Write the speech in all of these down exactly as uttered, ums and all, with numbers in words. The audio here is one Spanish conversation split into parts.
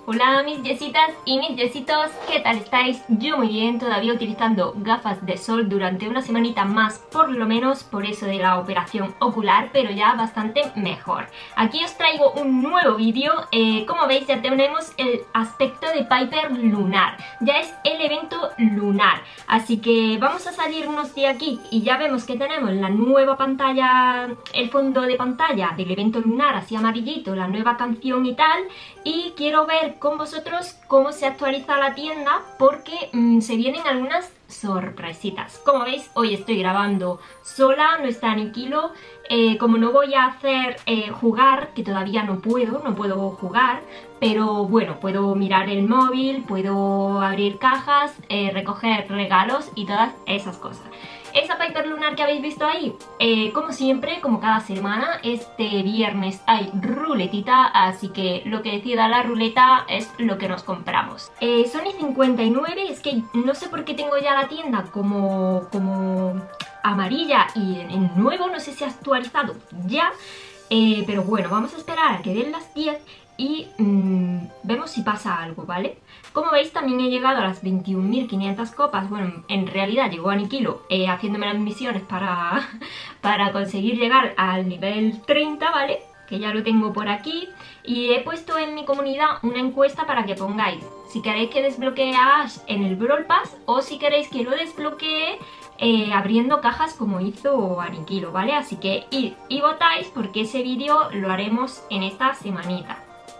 Hola mis yesitas y mis yesitos, ¿qué tal estáis? Yo muy bien, todavía utilizando gafas de sol durante una semanita más, por lo menos por eso de la operación ocular, pero ya bastante mejor. Aquí os traigo un nuevo vídeo, eh, como veis ya tenemos el aspecto de Piper lunar, ya es el evento lunar, así que vamos a salirnos de aquí y ya vemos que tenemos la nueva pantalla, el fondo de pantalla del evento lunar así amarillito, la nueva canción y tal, y quiero ver con vosotros cómo se actualiza la tienda porque mmm, se vienen algunas sorpresitas. Como veis, hoy estoy grabando sola, no está Aniquilo. Eh, como no voy a hacer eh, jugar, que todavía no puedo, no puedo jugar, pero bueno, puedo mirar el móvil, puedo abrir cajas, eh, recoger regalos y todas esas cosas. Esa Piper lunar que habéis visto ahí, eh, como siempre, como cada semana, este viernes hay ruletita, así que lo que decida la ruleta es lo que nos compramos. Eh, Sony cincuenta y nueve, es que no sé por qué tengo ya la tienda como, como amarilla y en, en nuevo, no sé si ha actualizado ya, eh, pero bueno, vamos a esperar a que den las diez y mmm, vemos si pasa algo, ¿vale? Como veis también he llegado a las veintiún mil quinientas copas, bueno, en realidad llegó Aniquilo eh, haciéndome las misiones para, para conseguir llegar al nivel treinta, ¿vale? Que ya lo tengo por aquí y he puesto en mi comunidad una encuesta para que pongáis si queréis que desbloquee a Ash en el Brawl Pass o si queréis que lo desbloquee eh, abriendo cajas como hizo Aniquilo, ¿vale? Así que id y votáis porque ese vídeo lo haremos en esta semanita.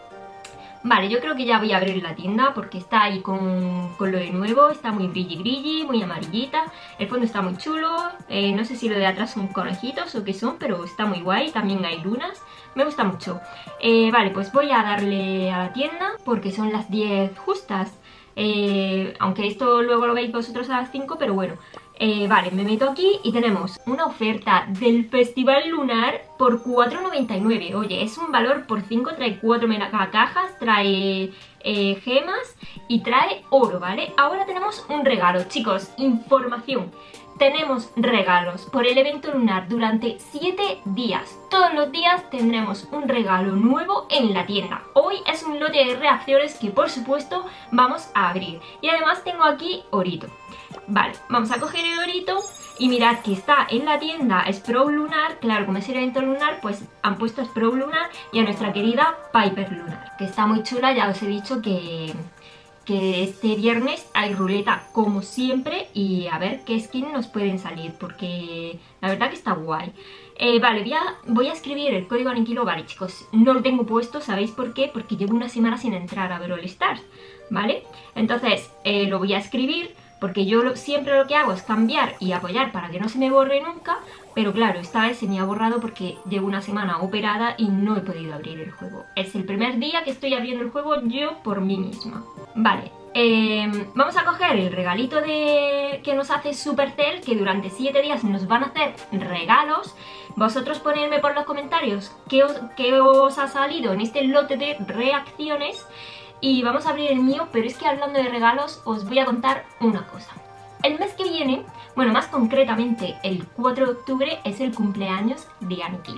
Vale, yo creo que ya voy a abrir la tienda porque está ahí con, con lo de nuevo, está muy brilli brilli, muy amarillita, el fondo está muy chulo, eh, no sé si lo de atrás son conejitos o qué son, pero está muy guay, también hay lunas, me gusta mucho. Eh, vale, pues voy a darle a la tienda porque son las diez justas, eh, aunque esto luego lo veis vosotros a las cinco, pero bueno. Eh, vale, me meto aquí y tenemos una oferta del Festival Lunar por cuatro noventa y nueve. Oye, es un valor por cinco, trae cuatro cajas, trae eh, gemas y trae oro, ¿vale? Ahora tenemos un regalo, chicos, información. Tenemos regalos por el evento lunar durante siete días. Todos los días tendremos un regalo nuevo en la tienda. Hoy es un lote de reacciones que por supuesto vamos a abrir. Y además tengo aquí orito. Vale, vamos a coger el orito y mirad que está en la tienda Sprout lunar. Claro, como es el evento lunar, pues han puesto Sprout lunar y a nuestra querida Piper lunar, que está muy chula. Ya os he dicho que... que este viernes hay ruleta como siempre y a ver qué skin nos pueden salir porque la verdad que está guay. Eh, vale, voy a, voy a escribir el código Aniquilo, vale chicos, no lo tengo puesto, ¿sabéis por qué? Porque llevo una semana sin entrar a Brawl Stars, ¿vale? Entonces eh, lo voy a escribir porque yo lo, siempre lo que hago es cambiar y apoyar para que no se me borre nunca, pero claro, esta vez se me ha borrado porque llevo una semana operada y no he podido abrir el juego. Es el primer día que estoy abriendo el juego yo por mí misma. Vale, eh, vamos a coger el regalito de que nos hace Supercell, que durante siete días nos van a hacer regalos. Vosotros ponedme por los comentarios qué os, qué os ha salido en este lote de reacciones. Y vamos a abrir el mío, pero es que hablando de regalos os voy a contar una cosa. El mes que viene, bueno, más concretamente el cuatro de octubre, es el cumpleaños de Aniquilo.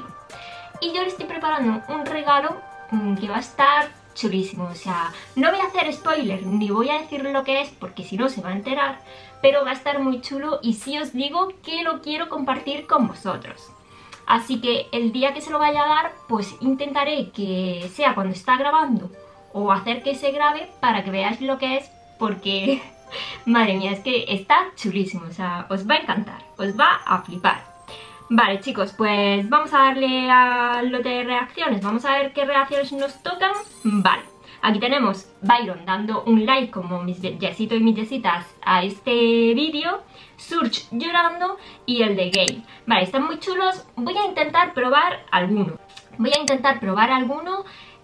Y yo le estoy preparando un regalo mmm, que va a estar chulísimo. O sea, no voy a hacer spoiler, ni voy a decir lo que es, porque si no se va a enterar. Pero va a estar muy chulo y sí os digo que lo quiero compartir con vosotros. Así que el día que se lo vaya a dar, pues intentaré que sea cuando está grabando o hacer que se grabe para que veáis lo que es, porque madre mía, es que está chulísimo, o sea, os va a encantar, os va a flipar. Vale chicos, pues vamos a darle al lote de reacciones, vamos a ver qué reacciones nos tocan. Vale, aquí tenemos Byron dando un like como mis yesitos y mis yesitas a este vídeo, Surge llorando y el de Gale. Vale, están muy chulos, voy a intentar probar alguno, voy a intentar probar alguno.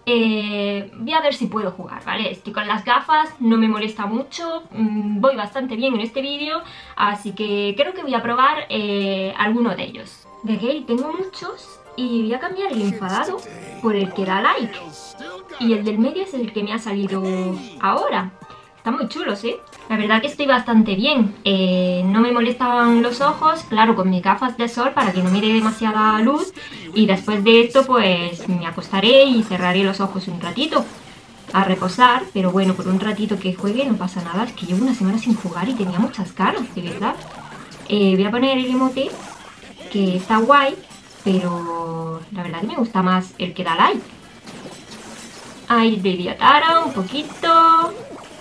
Eh, voy a ver si puedo jugar, ¿vale? Estoy con las gafas, no me molesta mucho, mmm, voy bastante bien en este vídeo, así que creo que voy a probar eh, alguno de ellos. De Gale tengo muchos y voy a cambiar el enfadado por el que da like. Y el del medio es el que me ha salido ahora. Están muy chulos, ¿eh? La verdad que estoy bastante bien. Eh, no me molestaban los ojos, claro, con mis gafas de sol para que no me dé demasiada luz. Y después de esto, pues me acostaré y cerraré los ojos un ratito. a reposar, pero bueno, por un ratito que juegue no pasa nada. Es que llevo una semana sin jugar y tenía muchas ganas, de verdad. Eh, voy a poner el emote, que está guay, pero la verdad que me gusta más el que da like. Ahí Baby Atara un poquito.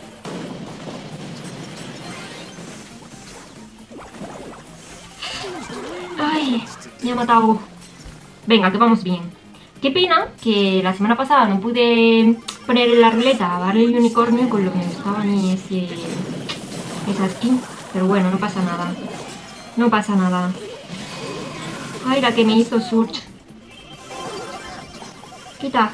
Ay, me ha matado. Venga, que vamos bien. Qué pena que la semana pasada no pude poner en la ruleta a darle el unicornio con lo que me gustaba a mí ese, esa skin. Pero bueno, no pasa nada. No pasa nada. Ay, la que me hizo Surge. Quita.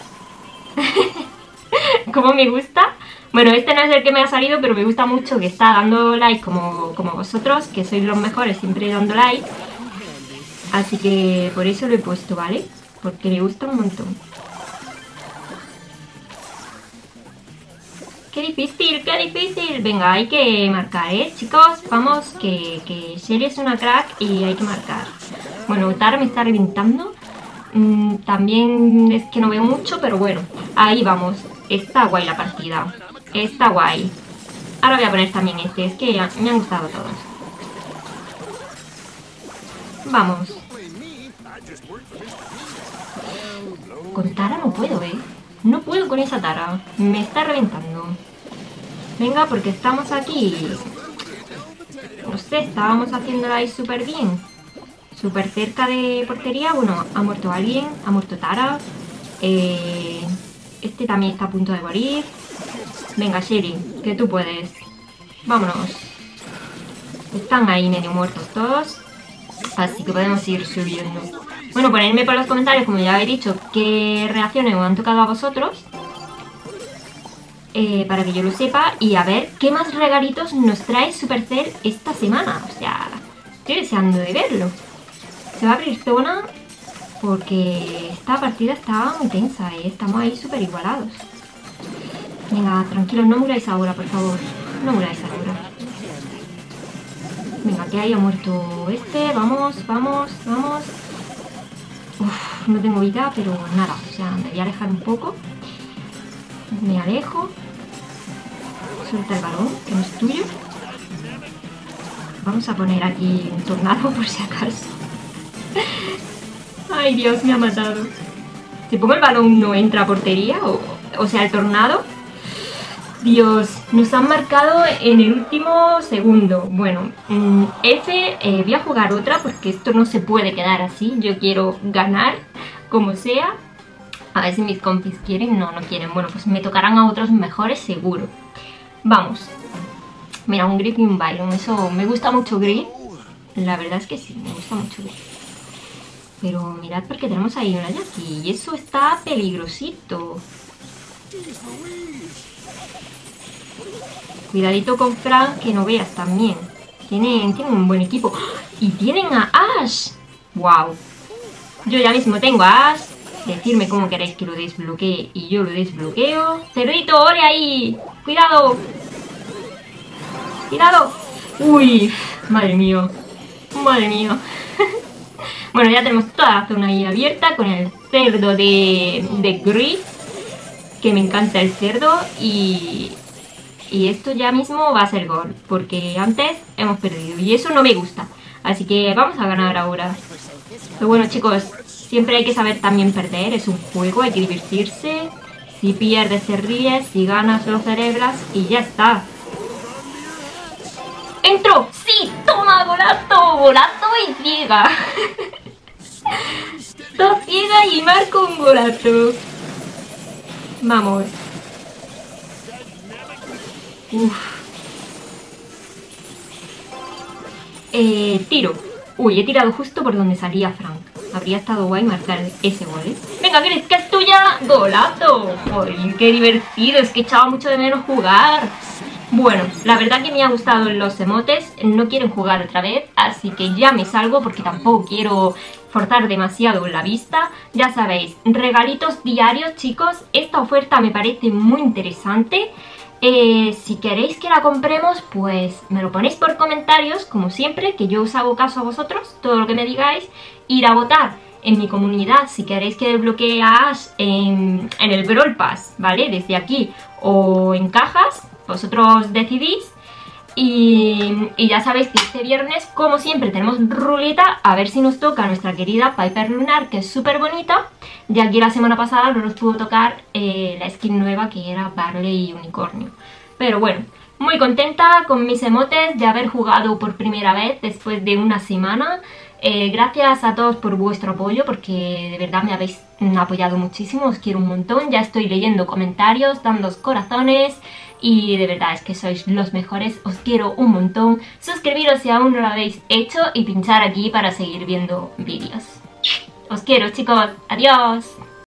Como me gusta. Bueno, este no es el que me ha salido, pero me gusta mucho que está dando like como, como vosotros, que sois los mejores siempre dando like. Así que por eso lo he puesto, ¿vale? Porque me gusta un montón. ¡Qué difícil! ¡Qué difícil! Venga, hay que marcar, ¿eh? Chicos, vamos, que, que Shelly es una crack y hay que marcar. Bueno, Tara me está reventando. Mm, también es que no veo mucho, pero bueno. Ahí vamos. Está guay la partida. Está guay. Ahora voy a poner también este. Es que me han gustado todos. Vamos. Con Tara no puedo, ¿eh? No puedo con esa Tara. Me está reventando. Venga, porque estamos aquí. No sé, estábamos haciéndola ahí súper bien. Súper cerca de portería. Bueno, ha muerto alguien. Ha muerto Tara. Eh, este también está a punto de morir. Venga, Shelly, que tú puedes. Vámonos. Están ahí medio muertos todos. Así que podemos ir subiendo. Bueno, ponedme por los comentarios, como ya habéis dicho, qué reacciones os han tocado a vosotros. Eh, para que yo lo sepa. Y a ver qué más regalitos nos trae Supercell esta semana. O sea, estoy deseando de verlo. Se va a abrir zona porque esta partida está muy tensa, ¿eh? Estamos ahí súper igualados. Venga, tranquilos, no muráis ahora, por favor. No muráis ahora. Venga, que haya muerto este. Vamos, vamos, vamos. Uf, no tengo vida, pero nada. O sea, me voy a alejar un poco. Me alejo. Suelta el balón, que no es tuyo. Vamos a poner aquí un tornado por si acaso. Ay, Dios, me ha matado. Si pongo el balón no entra a portería, o, o sea, el tornado. Dios, nos han marcado en el último segundo. Bueno, F, eh, voy a jugar otra porque esto no se puede quedar así. Yo quiero ganar, como sea. A ver si mis compis quieren. No, no quieren. Bueno, pues me tocarán a otros mejores seguro. Vamos. Mira, un Grip y un Byron. Eso, me gusta mucho Grip. La verdad es que sí, me gusta mucho Grip. Pero mirad porque tenemos ahí una Jackie. Y eso está peligrosito. Cuidadito con Frank, que no veas también. Tienen, tienen un buen equipo. Y tienen a Ash. Wow. Yo ya mismo tengo a Ash. Decidme cómo queréis que lo desbloquee y yo lo desbloqueo. ¡Cerdito, ole ahí! ¡Cuidado! ¡Cuidado! ¡Uy! Madre mía. Madre mía. Bueno, ya tenemos toda la zona ahí abierta con el cerdo de, de Gris. Que me encanta el cerdo. Y... Y esto ya mismo va a ser gol, porque antes hemos perdido y eso no me gusta. Así que vamos a ganar ahora. Pero bueno, chicos, siempre hay que saber también perder. Es un juego, hay que divertirse. Si pierdes te ríes, si ganas lo celebras y ya está. ¡Entro! ¡Sí! ¡Toma, golazo! ¡Golazo y ciega! Estoy ciega y marco un golazo. Vamos. Uf. Eh, tiro. Uy, he tirado justo por donde salía Frank. Habría estado guay marcar ese gol, ¿eh? Venga, ¿crees que es tuya? ¡Golazo! ¡Uy, qué divertido! Es que echaba mucho de menos jugar. Bueno, la verdad que me ha gustado los emotes. No quieren jugar otra vez, así que ya me salgo porque tampoco quiero forzar demasiado la vista. Ya sabéis, regalitos diarios, chicos. Esta oferta me parece muy interesante. Eh, si queréis que la compremos, pues me lo ponéis por comentarios, como siempre, que yo os hago caso a vosotros, todo lo que me digáis. Ir a votar en mi comunidad si queréis que desbloquee a Ash en, en el Brawl Pass, ¿vale? Desde aquí o en cajas, vosotros decidís. Y, y ya sabéis que este viernes, como siempre, tenemos ruleta, a ver si nos toca nuestra querida Piper Lunar, que es súper bonita. Y aquí la semana pasada no nos pudo tocar eh, la skin nueva, que era Barley y Unicornio. Pero bueno, muy contenta con mis emotes de haber jugado por primera vez después de una semana. Eh, gracias a todos por vuestro apoyo, porque de verdad me habéis apoyado muchísimo, os quiero un montón. Ya estoy leyendo comentarios, dándoos corazones. Y de verdad es que sois los mejores, os quiero un montón. Suscribiros si aún no lo habéis hecho y pinchar aquí para seguir viendo vídeos. Os quiero, chicos, adiós.